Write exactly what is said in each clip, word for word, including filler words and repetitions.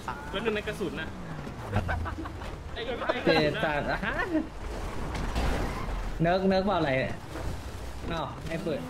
แล้วหนึ่งในกระสุนนะเจสัตว์ฮะเนิร์กเนิร์กว่าอะไรเนาะไอ้เปิด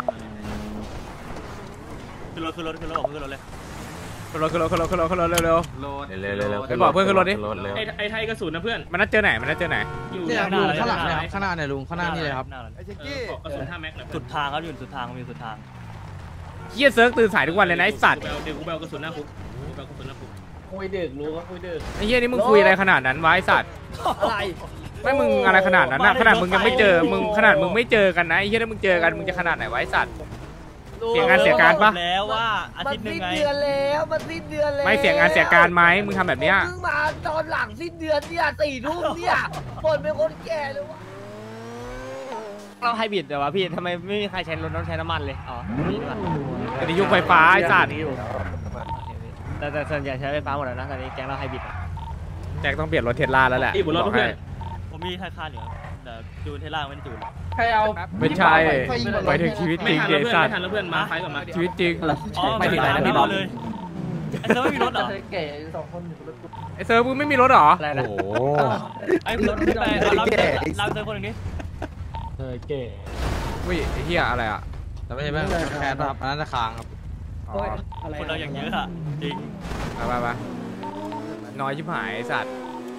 ขึ้นรถขึ้นรถขึ้นรถขึ้นรถเลยขึ้นรถขึ้นรถขึ้นรถขึ้นรถขึ้นรถเร็วเร็วเร็วเร็วเร็วไปบอกเพื่อนขึ้นรถดิไอ้ไอ้ไทยกระสุนนะเพื่อนมันนัดเจอไหนมันนัดเจอไหนอยู่ลุงข้างหลังเนี่ยข้างหน้าเนี่ยลุงข้างหน้านี่เลยครับไอ้เจ๊กี้กระสุนห้าแม็กนะสุดทางครับอยู่สุดทางมีสุดทางเฮียเซิร์ฟตื่นสายทุกวันเลยนะไอ้สัตว์เดี๋ยวกูเบลกระสุนหน้าคุกกูเบลกระสุนหน้าคุกคุยดึกรู้ว่าคุยดึกไอ้เฮียนี่มึงคุยอะไรขนาดนั้นวะไอ้สัตว์อะไรไม่มึงอะไรขนาดนั้นนะขนาดมึงยังไม่เจอมึงขนาดมึงไม่เจอกันนะไอ้เฮียถ้ามึงเจอกันมึงจะขนาดไหนวะไอ้สัตว์เสียงานเสียการปะแล้วว่าอาทิตย์นึงไงมันสิ้นเดือนแล้วมันสิ้นเดือนแล้วไม่เสียงานเสียการไหมมึงทำแบบเนี้ยมึงมาตอนหลังสิ้นเดือนเนี่ยสี่ทุ่มเนี่ยบ่นเป็นคนแก่เลยวะเราไฮบริดเดี๋ยววะพี่ทำไมไม่มีใครใช้รถต้องใช้น้ำมันเลยอ๋อนี่ดีกว่าอันนี้ยุคไฟฟ้าไอ้สัตว์แต่แต่ส่วนใหญ่ใช้ไฟฟ้าหมดแล้วนะตอนนี้แก๊งเราไฮบริดแจ็คต้องเปลี่ยนรถเทสลาแล้วแหละบนรถเพื่อนผมมีค่าค่าเหนือแต่จูนเทสลาไม่ได้จูนใครเอาไม่ใช่ไปถึงชีวิตจริงเดซันไม่ทันแล้วเพื่อนมาไฟกับมาชีวิตจริงไม่ถึงไหนนะพี่บอลเลยไอ้เซิร์ฟไม่มีรถเหรอแก่สองคนอยู่รถไอ้เซิร์ฟมึงไม่มีรถเหรอโอ้โหไอ้รถไปเราเราเซิร์ฟคนหนึ่งดิเฮ้ยแก่อุ้ยไอ้เหี้ยอะไรอ่ะแต่ไม่ใช่แม่แคร์ครับอันนั้นจะค้างครับคนเราอย่างเยอะอะจริงไปไปไปน้อยชิบหายไอ้สัตว์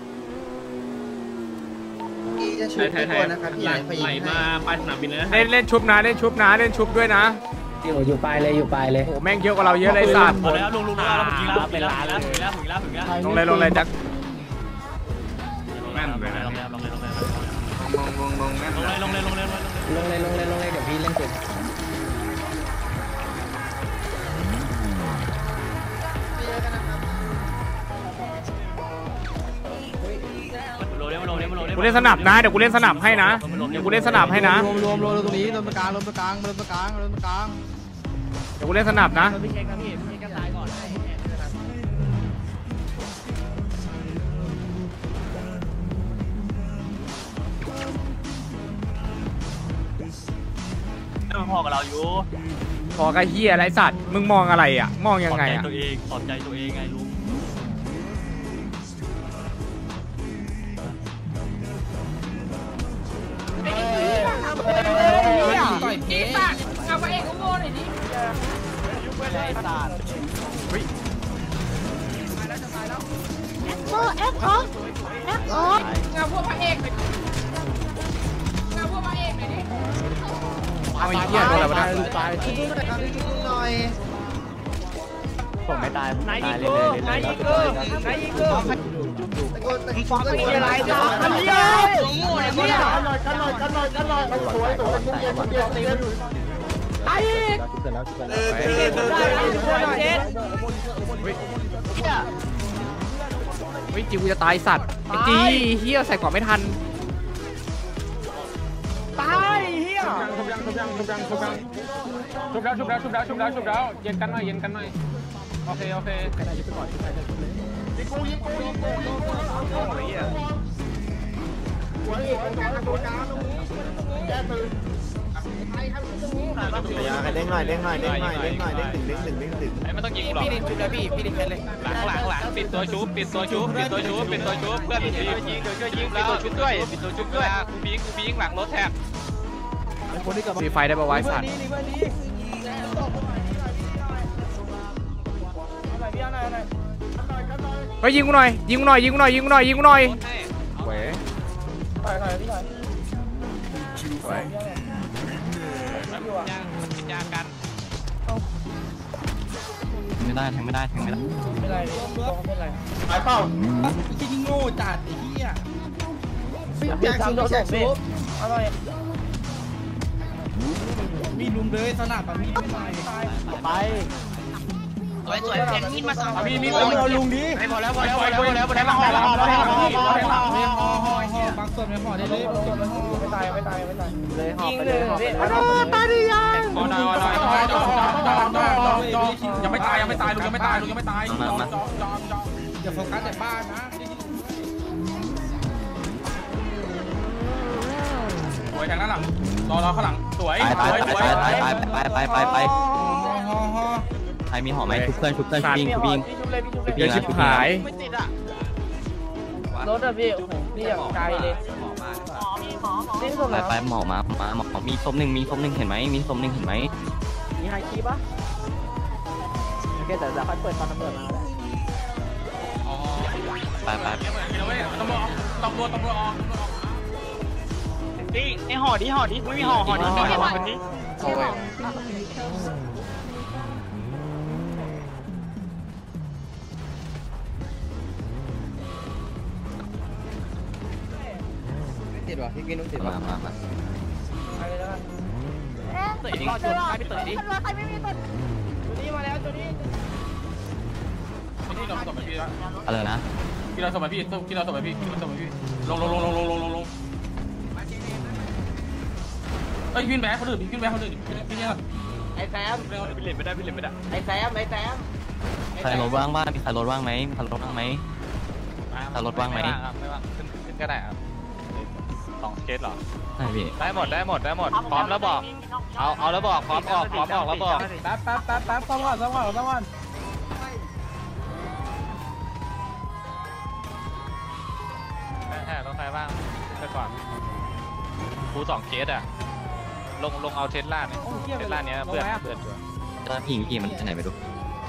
จะชุบตัวนะครับพี่ไหลมาปลายสนามบินเลยนะเล่นเล่นชุบนะเล่นชุบนะเล่นชุบด้วยนะอยู่อยู่ปลายเลยอยู่ปลายเลยโอ้แม่งเยอะกว่าเราเยอะเลยสัตว์หมดแล้วลุงลุงลุงเรายิงแล้วเป็นล้านแล้วถึงแล้วถึงแล้วถึงแล้วลงเลยลงเลยจักแม่นเลยลงเลยลงเลยลงเลยลงเลยลงเลยลงเลยลงเลยลงเลยลงเลยลงเลยเดี๋ยวพี่เล่นเกมกูเล่นสนับนะเดี๋ยวกูเล่นสนับให้นะเดี๋ยวกูเล่นสนับให้นะรวมรวมรวมตรงนี้รวมตรงกลางรวมตรงกลางรวมตรงกลางรวมตรงกลางเดี๋ยวกูเล่นสนับนะพี่เช็คนะพี่พี่เช็คกันตายก่อนพอกับเราอยู่พอกับเฮียอะไรสัตว์มึงมองอะไรอ่ะมองยังไงอ่ะตัวเองปลอบใจตัวเองไงลุงต่อยเพชรเอาไปเองกูโง่หน่อยดิยุบไปเลยศาสตร์เฮ้ยมาแล้วจะมาแล้วโอ้แอปของแอปของงานพวกพระเอกงานพวกพระเอกหน่อยดิเอาอีกเหี้ยโดนอะไรมาได้ตายช่วยด้วยครับช่วยหน่อยผมไม่ตายนายยิงกูนายยิงกูนายยิงกูตะโกนตะโกนตะโกนอะไรจ้าอันนี้โง่เนี่ยกันหน่อยกันหน่อยกันหน่อยกันหน่อยสวยสวยเย็นเย็นเย็นไอ้เสร็จแล้วเสร็จแล้วเจ็ดเฮ้ยจิวจะตายสัตว์ไอ้จีเฮียใส่กรอบไม่ทันตายเฮียชุบยังชุบยังชุบยังชุบยังชุบแล้วชุบแล้วชุบแล้วชุบแล้วชุบแล้วเย็นกันหน่อยเย็นกันหน่อยโอเคโอเคยิงกูยิงกูยิงกูยิงกูยิงกูอะไรเงี้ยหัวหัวกลางตัวกลางตรงนี้แย่ตื่นใครทำตรงนี้เด้งหน่อยเด้งหน่อยเด้งหน่อยเด้งหน่อยเด้งถึงเด้งถึงเด้งถึงไม่ต้องยิงหรอกพี่ดิชุบแล้วพี่พี่ดิเลยหลังหลังหลังปิดตัวชุบปิดตัวชุบปิดตัวชุบปิดตัวชุบเพื่อนยิงยิงเดี๋ยวช่วยยิงปิดตัวชุบด้วยปิดตัวชุบด้วยกูพิงกูพิงหลังรถแท็กมีไฟได้ปะวะสัตว์ไปยิงกูหน่อยยิงกูหน่อยยิงกูหน่อยยิงกูหน่อยยิงกูหน่อยเว้ยถอยถอยพี่ถอยเว้ยยางกันไม่ได้แทงไม่ได้แทงไม่ได้ไม่เป็นไรไม่เป็นไรไปเปล่าจริงโง่จัดไอ้เหี้ยอยากชุบอยากชุบอร่อยมีลุมเลยสนับแบบมีไม่ตายไปสวยสวยเพียงมีดมาสองมีมีเอาลุงดิพอแล้วพอแล้วพอแล้วพอแล้วพอแล้วพอแล้วพอแล้วพอแล้วพอแล้วห่อห่อห่อบางส่วนไม่ห่อได้เลยบางส่วนไม่ห่อไม่ตายไม่ตายไม่ตายเลยห่อไปเลยตายดิยังห่อหน่อยห่อหน่อยห่อหน่อยยังไม่ตายยังไม่ตายลุงยังไม่ตายลุงยังไม่ตายจอมจอมจอมจอมอย่าโฟกัสแต่บ้านนะสวยแทงด้านหลังรอรอข้างหลังสวยสวยสวยไปไปไปไปไปไปไปห่อห่อไอ้รมีหอไหมชุบเพื่อนชุบเพื่อนชุบยิงชุบยิงเดี๋ยวชิบหายรถอะพี่โอ้โหพี่อย่างไกลเลยนี่ส่งไปแล้วไปหมอมามาหมอมีศพหนึ่งมีศพหนึ่งเห็นไหมมีศพหนึ่งเห็นไหมมีไฮคีปะโอเคแต่จะค่อยเปิดตอนตำรวจมาแล้วไปไปตำรวจตำรวจตำรวจออกไอห่อดิห่อดิไม่มีห่อห่อดิไม่มีห่อคนนี้ติดวะพี่กินต้องติดวะมามามาเตะดิรอจุดใครไปเตะดิใครไม่มีตัวนี้มาแล้วตัวนี้พี่เราส่งไปพี่แล้วอะไรนะพี่เราส่งไปพี่พี่เราส่งไปพี่พี่เราส่งไปพี่ลงลงลงลงลงลงลงลงเอ้ยพี่แบ๊เขาดื้อพี่แบ๊เขาดื้อพี่เนี่ยไอ้แซมพี่เล่นไม่ได้พี่เล่นไม่ได้ไอ้แซมไอ้แซมใครรถว่างบ้างมีใครรถว่างไหมมีใครรถว่างไหมใครรถว่างไหมไม่ว่างขึ้นขึ้นก็ได้ครับสองเคสหรอใช่พี่ได้หมดได้หมดได้หมดพร้อมแล้วบอกเอาเอาแล้วบอกพร้อมออกพร้อมออกแล้วบอกแป๊บแป๊บแป๊บแป๊บต้องก่อนต้องก่อนต้องก่อนแค่ต้องใครบ้างไปก่อนกูสองเคสอ่ะลงลงเอาเทสลาเนี่ยเทสลาเนี้ยเพื่อนเพื่อนตัวเจ้าพี่พี่มันไปไหนไปดู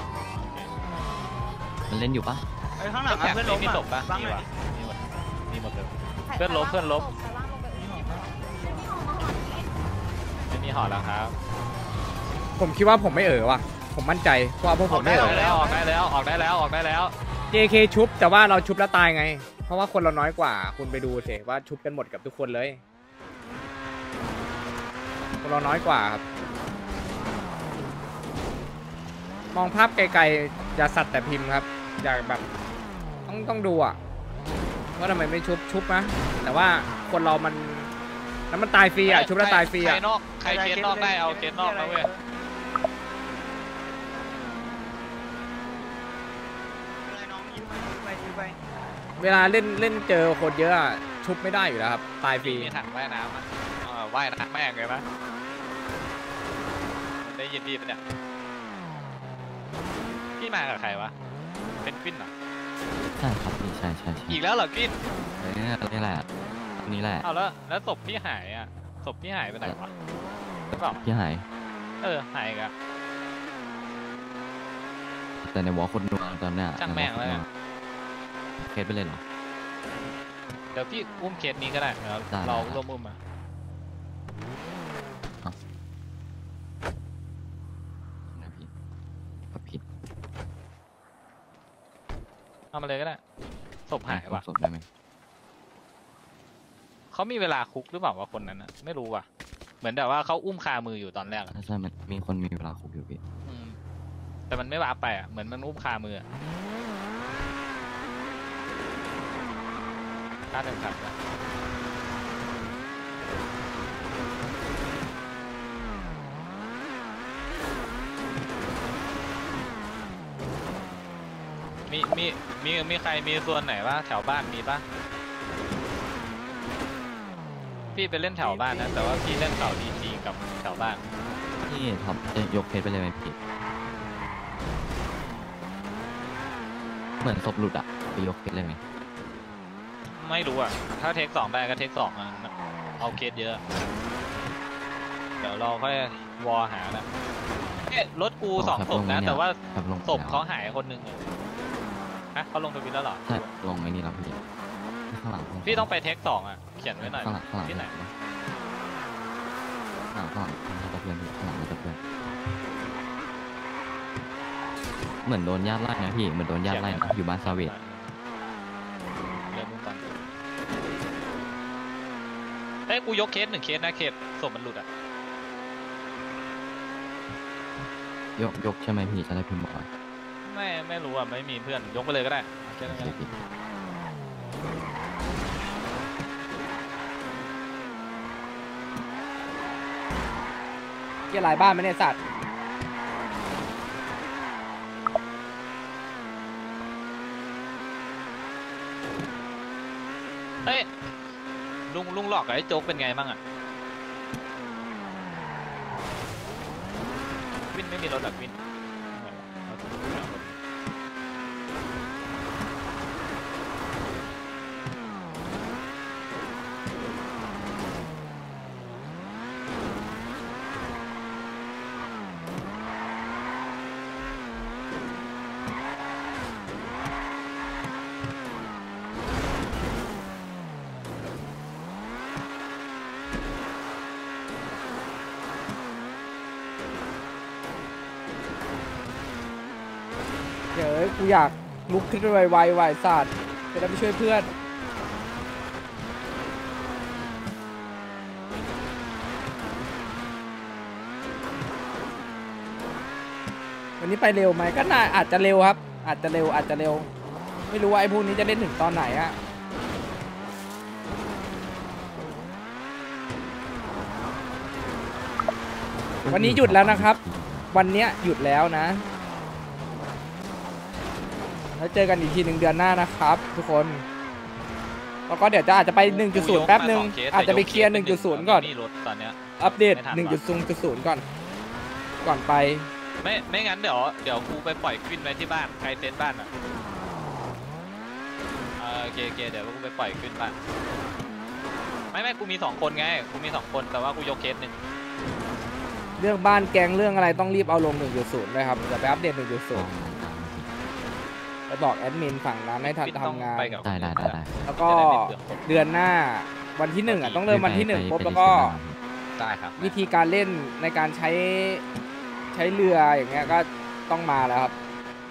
มันเล่นอยู่ปะข้างหลังเพื่อนล้มมีศพปะมีวะมีหมดเลยเพื่อนล้มเพื่อนล้มไม่มีห่อแล้วครับผมคิดว่าผมไม่เอ๋อว่ะผมมั่นใจว่าพวกผมไม่เอ๋อแล้วออกได้แล้วออกได้แล้วออกได้แล้วเจ เค ชุบแต่ว่าเราชุบแล้วตายไง เพราะว่าคนเราน้อยกว่าคุณไปดูสิว่าชุบกันหมดกับทุกคนเลย คนเราน้อยกว่าครับมองภาพไกลๆอย่าสัตว์แต่พิมพ์ครับอย่าแบบต้องต้องดูอ่ะว่าทำไมไม่ชุบชุบนะแต่ว่าคนเรามันแล้วมันตายฟรีอ่ะชุบแล้วตายฟรีอ่ะใครนอกใครเคสนอกได้เอาเคสนอกนะเว้ยเวลาเล่นเล่นเจอคนเยอะอะชุบไม่ได้อยู่แล้วครับตายฟรีมีถังว่ายน้ำอ่ะว่ายน้ำแม่งเลยปะได้ยินดีปะเนี่ยพี่มากับใครวะเป็นกวินเหรอใช่ครับพี่ใช่ใช่ใช่อีกแล้วเหรอกวินเออนี่แหละนี่แหละเอาแล้วแล้วศพพี่หายอ่ะศพพี่หายไปไหนวะหรือเปล่าพี่หายเออหายอีกอะแต่ในวอลคนนัวตอนเนี้ยช่างแม่งเลยอะเคสไปเลยเหรอเดี๋ยวพี่อุ้มเคสนี้ก็ได้เดี๋ยวได้เราร่วมอุ้มมานะพี่ก็ผิดเอามาเลยก็ได้ศพหายว่ะศพได้ไหมเขามีเวลาคุกหรือเปล่าวะคนนั้นอะไม่รู้ว่ะเหมือนแต่ว่าเขาอุ้มคามืออยู่ตอนแรกอะใช่ใช่มันมีคนมีเวลาคุกอยู่พี่อืมแต่มันไม่วาร์ปไปอ่ะเหมือนมันอุ้มคามืออะคาดเข็มขัดนะมีมีมีมีใครมีส่วนไหนวะแถวบ้านมีปะพี่ไปเล่นแถวบ้านนะแต่ว่าพี่เล่นเขาดีจีกับแถวบ้านพี่ท็อปจะยกเคสไปเลยไหมพี่เหมือนศพหลุดอะไปยกเคสเลยไหมไม่รู้อ่ะถ้าเทคสองได้ก็เทคสองอ่ะเอาเคสเยอะ เดี๋ยวเราค่อยวอหานะเอ๊ะรถกูสองศพนะแต่ว่าครับลงศพเขาหายคนหนึ่งเลยฮะเขาลงทวิตแล้วเหรอใช่ลงไอ้นี่แล้วพี่ข้างหลังพี่ต้องไปเทคสองอ่ะเขียนไว้หน่อยข้างหลังข้างหลังที่ไหนข้างหลังข้างหลังข้างหลังเพื่อนข้างหลังเพื่อนเหมือนโดนญาติไล่นะพี่เหมือนโดนญาติไล่นะอยู่บ้านซาเวตเริ่มมุ่งก่อนเอ้ยกูยกเคสหนึ่งเคสนะเคสศพมันหลุดอ่ะยกยกใช่ไหมพี่จะได้พิมพ์บอกไม่ไม่รู้อ่ะไม่มีเพื่อนยกไปเลยก็ได้แค่นั้นก็ได้เกี่ยหลายบ้านไหมเนี่ยสัตว์เฮ้ยลุงลุงหลอกกับไอ้โจ๊กเป็นไงบ้างอ่ะวินไม่มีรถหรอวินกูอยากลุกขึ้นไวๆไวๆสัตว์จะได้ไปช่วยเพื่อนวันนี้ไปเร็วไหมก็น่าอาจจะเร็วครับอาจจะเร็วอาจจะเร็วไม่รู้ว่าไอ้พวกนี้จะเล่นถึงตอนไหนอะวันนี้หยุดแล้วนะครับวันเนี้ยหยุดแล้วนะแล้วเจอกันอีกทีหนึ่งเดือนหน้านะครับทุกคนแล้วก็เดี๋ยวจะอาจจะไป หนึ่งจุดศูนย์ แป๊บนึงอาจจะไปเคลียร์ หนึ่งจุดศูนย์ ก่อนอัปเดต หนึ่งจุดศูนย์ ก่อนก่อนไปไม่ไม่งั้นเดี๋ยวเดี๋ยวกูไปปล่อยขึ้นไว้ที่บ้านใครเซ็นบ้านอ่ะเออโอเคโอเคเดี๋ยวกูไปปล่อยขึ้นบ้านไม่ไม่กูมีสองคนไงกูมีสองคนแต่ว่ากูยกเคสหนึ่งเรื่องบ้านแกงเรื่องอะไรต้องรีบเอาลง หนึ่งจุดศูนย์ เลยครับอย่าไปอัปเดต หนึ่งจุดศูนย์ ไปบอกแอดมินฝั่งนั้นให้ทันทำงานได้ได้ได้แล้วก็เดือนหน้าวันที่หนึ่งอ่ะต้องเริ่มวันที่หนึ่งปุ๊บแล้วก็ได้ครับวิธีการเล่นในการใช้ใช้เรืออย่างเงี้ยก็ต้องมาแล้วครับ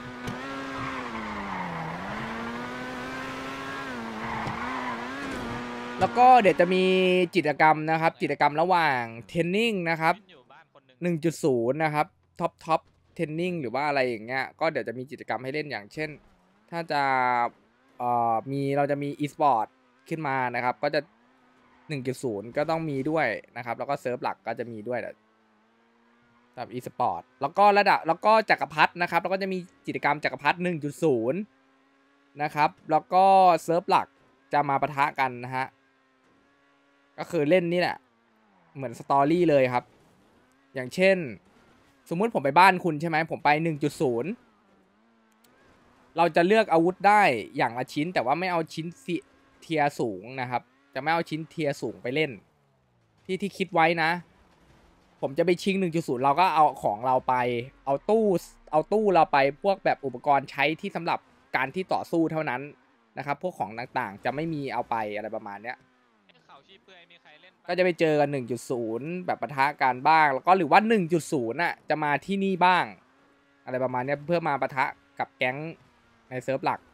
แล้วก็เดี๋ยวจะมีกิจกรรมนะครับกิจกรรมระหว่างเทรนนิ่งนะครับ หนึ่งจุดศูนย์ นะครับท็อปท็อปเทรนนิ่งหรือว่าอะไรอย่างเงี้ยก็เดี๋ยวจะมีกิจกรรมให้เล่นอย่างเช่นถ้าจะเอ่อมีเราจะมี e-sport ขึ้นมานะครับก็จะ หนึ่งจุดศูนย์ ก็ต้องมีด้วยนะครับแล้วก็เซิร์ฟหลักก็จะมีด้วยสำหรับ e-sport แล้วก็ระดับแล้วก็จักรพรรดินะครับแล้วก็จะมีกิจกรรมจักรพรรดิ หนึ่งจุดศูนย์ นะครับแล้วก็เซิร์ฟหลักจะมาปะทะกันนะฮะก็คือเล่นนี่แหละเหมือนสตอรี่เลยครับอย่างเช่นสมมุติผมไปบ้านคุณใช่ไหมผมไป หนึ่งจุดศูนย์ เราจะเลือกอาวุธได้อย่างละชิ้นแต่ว่าไม่เอาชิ้นเทียร์สูงนะครับจะไม่เอาชิ้นเทียร์สูงไปเล่นที่ที่คิดไว้นะผมจะไปชิง หนึ่งจุดศูนย์ เราก็เอาของเราไปเอาตู้เอาตู้เราไปพวกแบบอุปกรณ์ใช้ที่สำหรับการที่ต่อสู้เท่านั้นนะครับพวกของต่างๆจะไม่มีเอาไปอะไรประมาณเนี้ยก็จะไปเจอกัน หนึ่งจุดศูนย์ แบบปะทะกันบ้างแล้วก็หรือว่า หนึ่งจุดศูนย์ น่ะจะมาที่นี่บ้างอะไรประมาณนี้เพื่อมาปะทะกับแก๊งในเซิร์ฟหลัก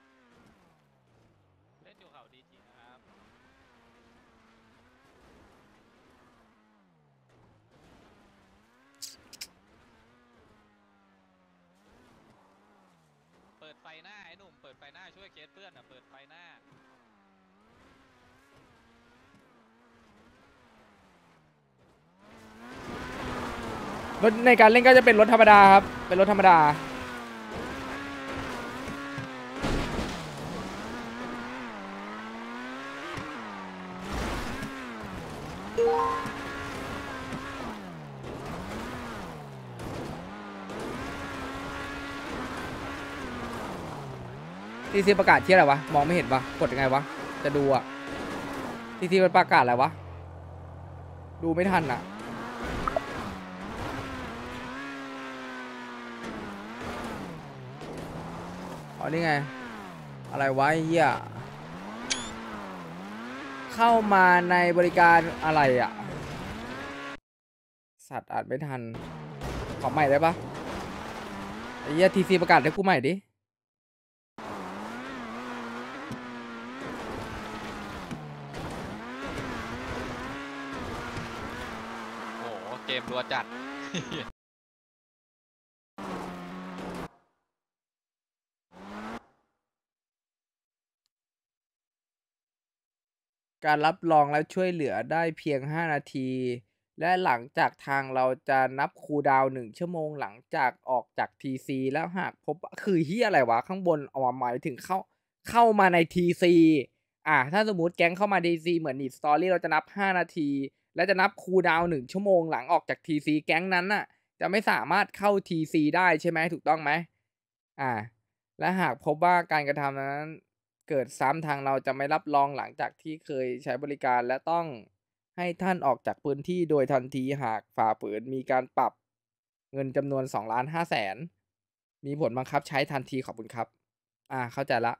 เล่นอยู่เขาดีจริงครับเปิดไฟหน้าไอ้หนุ่มเปิดไฟหน้าช่วยเคสเพื่อนอ่ะเปิดไฟหน้ารถในการเล่นก็จะเป็นรถธรรมดาครับเป็นรถธรรมดาทีซีประกาศเที่ยอะไรวะมองไม่เห็นปะกดยังไงวะจะดูอะทีซีมันประกาศอะไรวะดูไม่ทันอะอ๋อนี่ไงอะไรวะเหี้ยเข้ามาในบริการอะไรอะสัตว์อ่านไม่ทันขอใหม่ได้ปะไอ้เหี้ยทีซีประกาศให้กูใหม่ดิโอ้โหเกมรัวจัดการรับรองและช่วยเหลือได้เพียงห้านาทีและหลังจากทางเราจะนับคูลดาวน์หนึ่งชั่วโมงหลังจากออกจาก ที ซี แล้วหากพบคือเฮียอะไรวะข้างบนเอามาหมายถึงเข้าเข้ามาใน ที ซี อ่ะถ้าสมมุติแก๊งเข้ามา ที ซี เหมือนนิดสตอรี่เราจะนับห้านาทีและจะนับคูลดาวน์หนึ่งชั่วโมงหลังออกจาก ที ซี แก๊งนั้นน่ะจะไม่สามารถเข้า ที ซี ได้ใช่ไหมถูกต้องไหมอ่าและหากพบว่าการกระทำนั้นเกิดซ้ำทางเราจะไม่รับรองหลังจากที่เคยใช้บริการและต้องให้ท่านออกจากพื้นที่โดยทันทีหากฝ่าฝืนมีการปรับเงินจำนวนสองล้านห้าแสนมีผลบังคับใช้ทันทีขอบคุณครับอ่าเข้าใจละ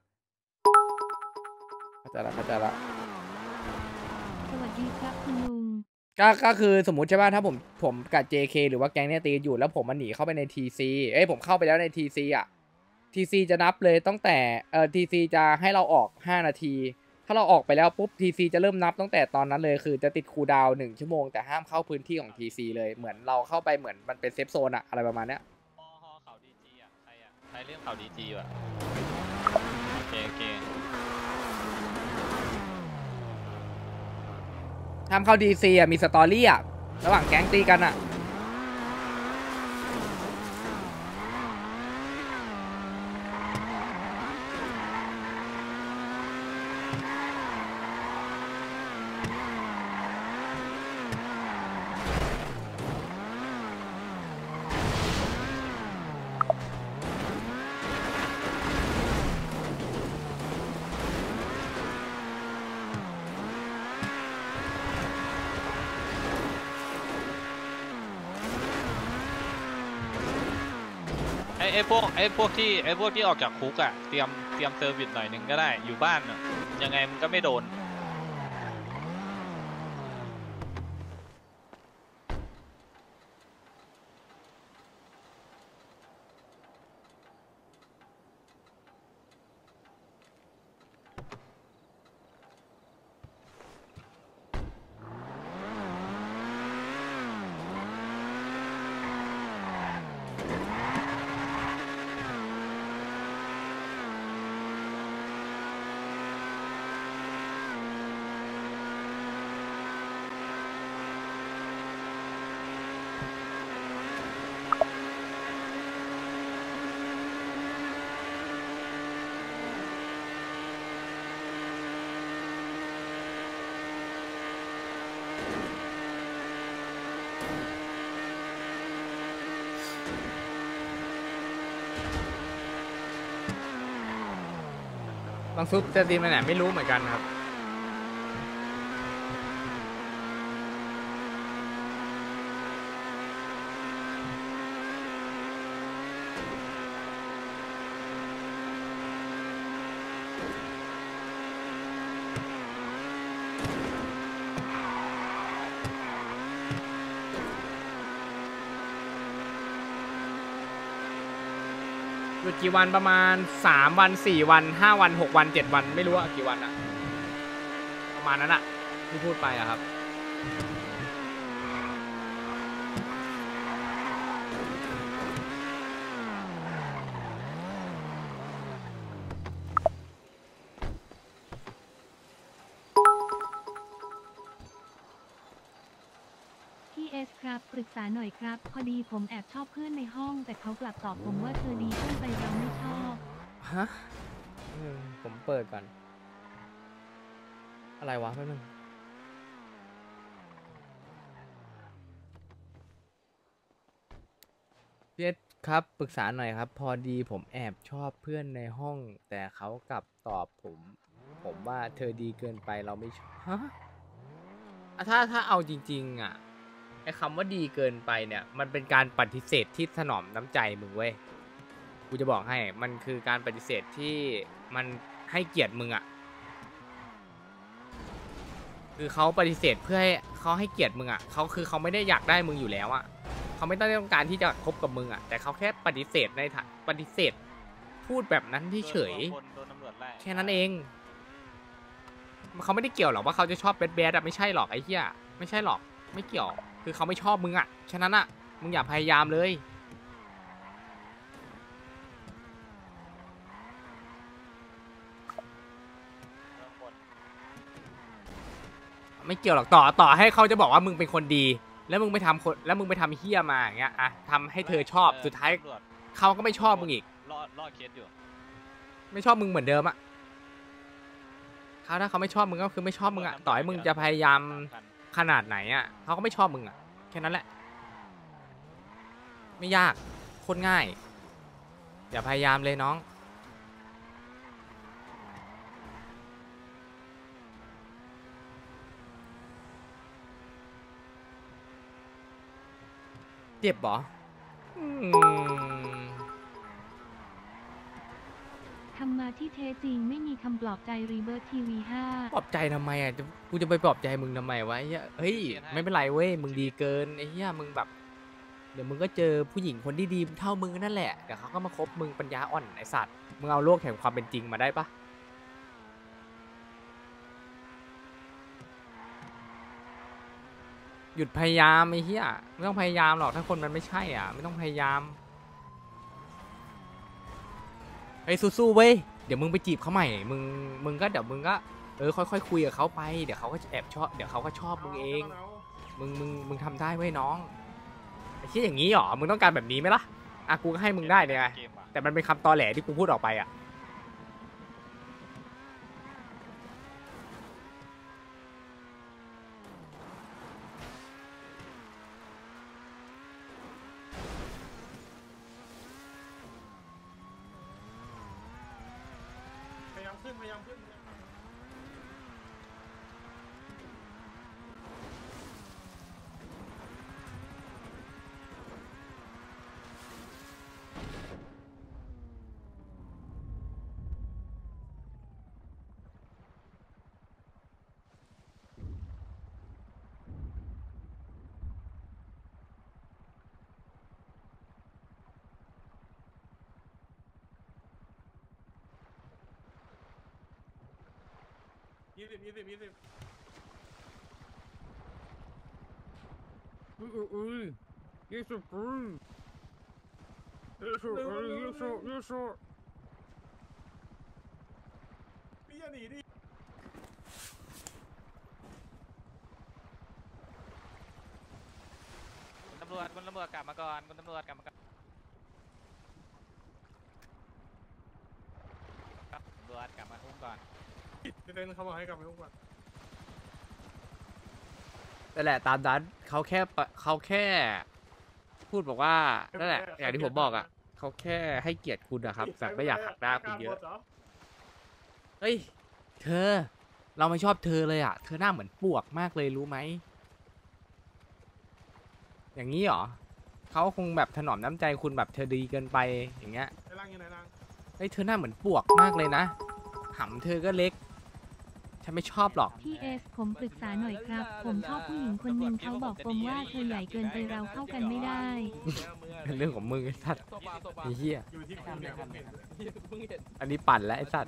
เข้าใจละเข้าใจละสวัสดีครับคุณลุงก็ก็คือสมมุติใช่ป่ะถ้าผมผมกับ เจ เค หรือว่าแก๊งเนี่ยตีอยู่แล้วผมมันหนีเข้าไปใน ที ซี เอ้ยผมเข้าไปแล้วใน ที ซี อ่ะทีซีจะนับเลยตั้งแต่เอ่อทีซีจะให้เราออกห้านาทีถ้าเราออกไปแล้วปุ๊บทีซีจะเริ่มนับตั้งแต่ตอนนั้นเลยคือจะติดคูลดาวน์หนึ่งชั่วโมงแต่ห้ามเข้าพื้นที่ของทีซีเลยเหมือนเราเข้าไปเหมือนมันเป็นเซฟโซนอะอะไรประมาณเนี้ยฮอฮอเขาดีจีอ่ะใครอ่ะใครเรื่องเขาดีจีอ่ะโอเคโอเคห้ามเข้าดีซีอะมีสตอรี่อะระหว่างแก๊งตีกันอะไอ้ไอ้พวกไอ้พวกที่ไอ้พวกที่ออกจากคุกอ่ะเตรียมเตรียมเซอร์วิสหน่อยหนึ่งก็ได้อยู่บ้านอ่ะยังไงมันก็ไม่โดนบางซุปจะตีมันไหนไม่รู้เหมือนกันครับหยุดกี่วันประมาณสามวันสี่วันห้าวันหกวันเจ็ดวันไม่รู้ว่ากี่วันอะประมาณนั้นอะที่พูดไปอะครับพี่เอสครับปรึกษาหน่อยครับพอดีผมแอบชอบเพื่อนในห้องแต่เขากลับตอบผมว่าเธอดีขึ้นไปเราไม่ชอบฮะอืมผมเปิดก่อน อะไรวะแป๊บนึงพี่เอสครับปรึกษาหน่อยครับ พอดีผมแอบชอบเพื่อนในห้อง แต่เขากลับตอบผม ผมว่าเธอดีเกินไปเราไม่ชอบฮะอ่ะถ้าถ้าเอาจริง ๆ อ่ะไอ้คำว่าดีเกินไปเนี่ย มันเป็นการปฏิเสธที่ถนอมน้ำใจมึงเว้ยกูจะบอกให้มันคือการปฏิเสธที่มันให้เกียรติมึงอ่ะคือเขาปฏิเสธเพื่อให้เขาให้เกียรติมึงอ่ะเขาคือเขาไม่ได้อยากได้มึงอยู่แล้วอ่ะเขาไม่ต้องการที่จะคบกับมึงอ่ะแต่เขาแค่ปฏิเสธในฐานปฏิเสธพูดแบบนั้นที่เฉยแค่นั้นเองเขาไม่ได้เกี่ยวหรอกว่าเขาจะชอบแบดแบดอ่ะไม่ใช่หรอกไอ้เหี้ยไม่ใช่หรอกไม่เกี่ยวคือเขาไม่ชอบมึงอ่ะแค่นั้นอ่ะมึงอย่าพยายามเลยไม่เกี่ยวหรอกต่อต่อให้เขาจะบอกว่ามึงเป็นคนดีแล้วมึงไปทำคนแล้วมึงไปทำเฮี้ยมาอย่างเงี้ยอะทำให้เธอชอบสุดท้ายเขาก็ไม่ชอบมึงอีกรอดรอดเคสอยู่ไม่ชอบมึงเหมือนเดิมอะเขาถ้าเขาไม่ชอบมึงก็คือไม่ชอบมึงอะต่อให้มึงจะพยายามขนาดไหนอะเขาก็ไม่ชอบมึงอะแค่นั้นแหละไม่ยากโคตรง่ายอย่าพยายามเลยน้องเจ็บเหรอทำมาที่เทจริงไม่มีคำปลอบใจรีเบิร์ตทีวีห้าปลอบใจทำไมอ่ะกูจะไปปลอบใจมึงทำไมวะเฮ้ยไม่เป็นไรเว้ยมึงดีเกินไอ้เหี้ยมึงแบบเดี๋ยวมึงก็เจอผู้หญิงคนที่ดีเท่ามึงนั่นแหละเดี๋ยวเขาก็มาคบมึงปัญญาอ่อนไอสัตว์มึงเอาโลกแห่งความเป็นจริงมาได้ปะหยุดพยายามไอ้เหี้ยไม่ต้องพยายามหรอกถ้าคนมันไม่ใช่อ่ะไม่ต้องพยายามเฮ้ยสู้ๆเว้ยเดี๋ยวมึงไปจีบเขาใหม่มึงมึงก็เดี๋ยวมึงก็เออค่อยๆคุยกับเขาไปเดี๋ยวเขาก็แอบชอบเดี๋ยวเขาก็ชอบมึงเองมึงมึงมึงทำได้เว้ยน้องไอ้เหี้ยอย่างนี้หรอมึงต้องการแบบนี้ไหมล่ะอ่ะกูก็ให้มึงได้เลยไงแต่มันเป็นคำตอแหลที่กูพูดออกไปอ่ะพยายามขึ้นพยายามขึ้นยี่สิบยี่สิบยี่สิบอุ้ยอุ้ยยี่สิบอุ้ยยี่สิบอุ้ยยี่สิบยี่สิบพี่อย่าหนีดิคุณตำรวจคุณตำรวจกลับมาก่อนคุณตำรวจกลับมาก่อนครับตำรวจกลับมาอุ้มก่อนเต้นเขาบอกให้กลับไปอุ้มก่อนนั่นแหละตามนั้นเขาแค่เขาแค่พูดบอกว่านั่นแหละอย่างที่ผมบอกอ่ะเขาแค่ให้เกียรติคุณนะครับแต่ไม่อยากหักหน้าคุณเยอะเฮ้ยเธอเราไม่ชอบเธอเลยอ่ะเธอหน้าเหมือนปวกมากเลยรู้ไหมอย่างนี้เหรอเขาคงแบบถนอมน้ำใจคุณแบบเธอดีเกินไปอย่างเงี้ยเฮ้ยเธอหน้าเหมือนปวกมากเลยนะหำเธอก็เล็กฉันไม่ชอบหรอกพี่เอสผมปรึกษาหน่อยครับผมชอบผู้หญิงคนหนึ่งเขาบอกผมว่าเธอใหญ่เกินไปเราเข้ากันไม่ได้เป็นเรื่องของมึงไอ้สัตว์ไอ้เหี้ยอันนี้ปั่นแล้วไอ้สัตว์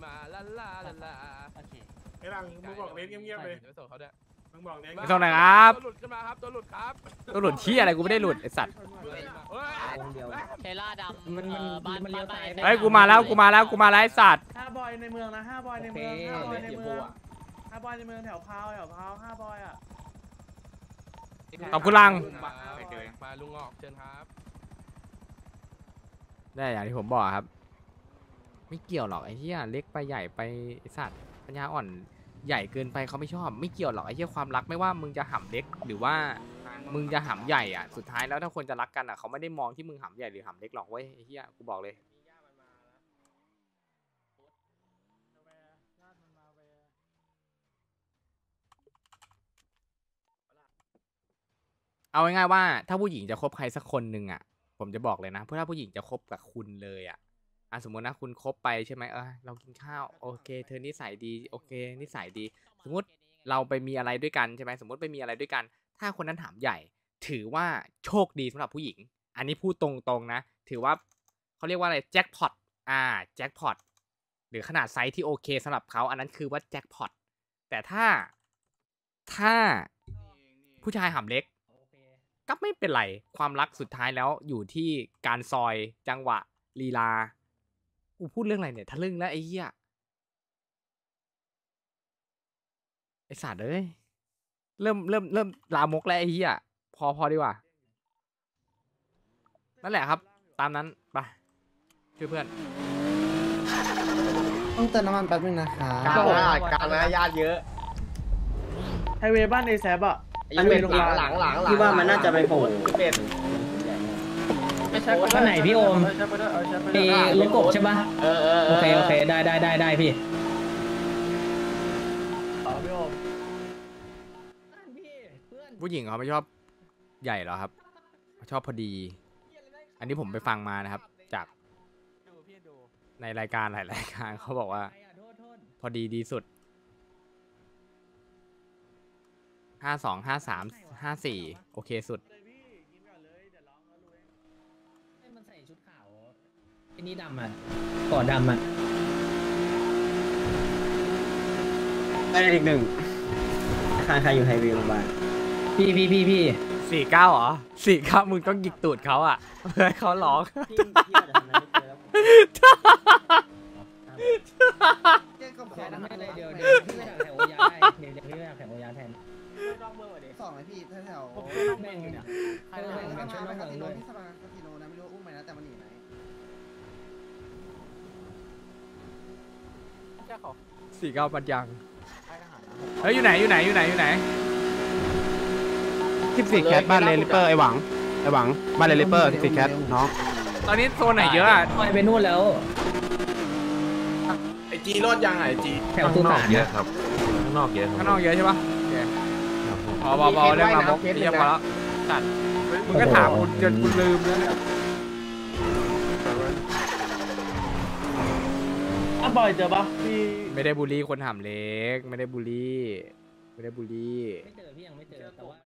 ไอ้หลังมึงบอกเล่นเงียบๆเลยมึงบอกเล่นไม่ต้องนะครับตัวหลุดขึ้นมาครับตัวหลุดครับตัวหลุดที่อะไรกูไม่ได้หลุดไอ้สัตว์เทล่าดำมันมันมันเลี้ยวซ้ายเฮ้ยกูมาแล้วกูมาแล้วกูมาแล้วไอ้สัตว์ห้าบอยในเมืองนะห้าบอยในเมืองห้าบอยในเมืองห้าบอยในเมืองแถวพาวแถวพาวห้าบอยอ่ะขอบคุณลังมาลุงออกเชิญครับได้อย่างที่ผมบอกครับไม่เกี่ยวหรอกไอ้เหี้ยเล็กไปใหญ่ไปไอ้สัตว์ปัญญาอ่อนใหญ่เกินไปเขาไม่ชอบไม่เกี่ยวหรอกไอ้เหี้ยความรักไม่ว่ามึงจะหำเล็กหรือว่ามึงจะหำใหญ่อ่ะสุดท้ายแล้วถ้าคนจะรักกันอ่ะเขาไม่ได้มองที่มึงหำใหญ่หรือหำเล็กหรอกเว้ยไอ้เหี้ยกูบอกเลยเอาง่ายๆว่าถ้าผู้หญิงจะคบใครสักคนหนึ่งอ่ะผมจะบอกเลยนะเพราะถ้าผู้หญิงจะคบกับคุณเลยอ่ะอ่ะสมมตินะคุณคบไปใช่ไหมเออเรากินข้าวโอเคเธอนิสัยดีโอเคนิสัยดีสมมติเราไปมีอะไรด้วยกันใช่ไหมสมมติไปมีอะไรด้วยกันถ้าคนนั้นถามใหญ่ถือว่าโชคดีสำหรับผู้หญิงอันนี้พูดตรงๆนะถือว่าเขาเรียกว่าอะไรแจ็คพอตอ่าแจ็คพอตหรือขนาดไซส์ที่โอเคสำหรับเขาอันนั้นคือว่าแจ็คพอตแต่ถ้าถ้าผู้ชายหำเล็กก็ไม่เป็นไรความรักสุดท้ายแล้วอยู่ที่การซอยจังหวะลีลากูพูดเรื่องอะไรเนี่ยทะลึ่งแล้วไอ้เหี้ยไอ้สัตว์เอ้ยเริ่มเริ่มเริ่มลามกแล้วไอ้เหี้ยพอพอดีกว่านั่นแหละครับตามนั้นไปช่วยเพื่อนต้องเติมน้ำมันแป๊บนึงนะครับการนะญาติเยอะไฮเวย์บ้านไอแซบอ่ะอันเป็นหลังหลังหลังที่ว่ามันน่าจะไปโผล่เป็นท่านไหนพี่โอมเอลงกบใช่ปะเออเออโอเคโอเคได้ได้ได้ได้พี่ผู้หญิงเขาไม่ชอบใหญ่หรอครับเขาชอบพอดีอันนี้ผมไปฟังมานะครับจากในรายการหลายรายการเขาบอกว่าพอดีดีสุดห้าสองห้าสามห้าสี่โอเคสุดไอ้นี่ดำอ่ะก่อดำอ่ะได้อีกหนึ่งใครใครอยู่ไฮเวย์โรงพยาบาลพี่พี่พี่พี่สี่เก้าเหรอสี่เก้ามึงต้องหยิกตูดเขาอ่ะเพื่อให้เขาร้องพี่พี่อาจจะทำนั้นไม่เจอแล้วแค่นั้นไม่เลยเดี๋ยวเดี๋ยวพี่ไปดักแถวโอยาได้เดี๋ยวเดี๋ยวพี่ไปดักแถวโอยาแทนสองไหมพี่แถวแม่งเนี่ยใครแม่งแม่งช่วยน้องเมืองด้วยที่สภาคาสิโนนะไม่รู้อุ้มไหมนะแต่มันหนีไหมสี่เก้าปัดยังเฮ้ยอยู่ไหนอยู่ไหนอยู่ไหนอยู่ไหนสิบสี่แคทบ้านเลลิเปอร์ไอหวังไอหวังบ้านเลลิเปอร์สิบสี่แคทน้องตอนนี้โซนไหนเยอะอ่ะปล่อยไปนู่นแล้วไอจีรอดยังไงจีแถวตู้สารเยอะครับข้างนอกเยอะข้างนอกเยอะใช่ปะโอเคพอพอพอเรื่องรามกเรียบร้อยแล้วตัดมึงก็ถามกูจนกูลืมแล้วเนี่ยอ่ะบอยเจอปะพี่ไม่ได้บูลลี่คนถามเล็กไม่ได้บูลลี่ไม่ได้บูลลี่ไม่เจอพี่ยังไม่เจอแต่ว่า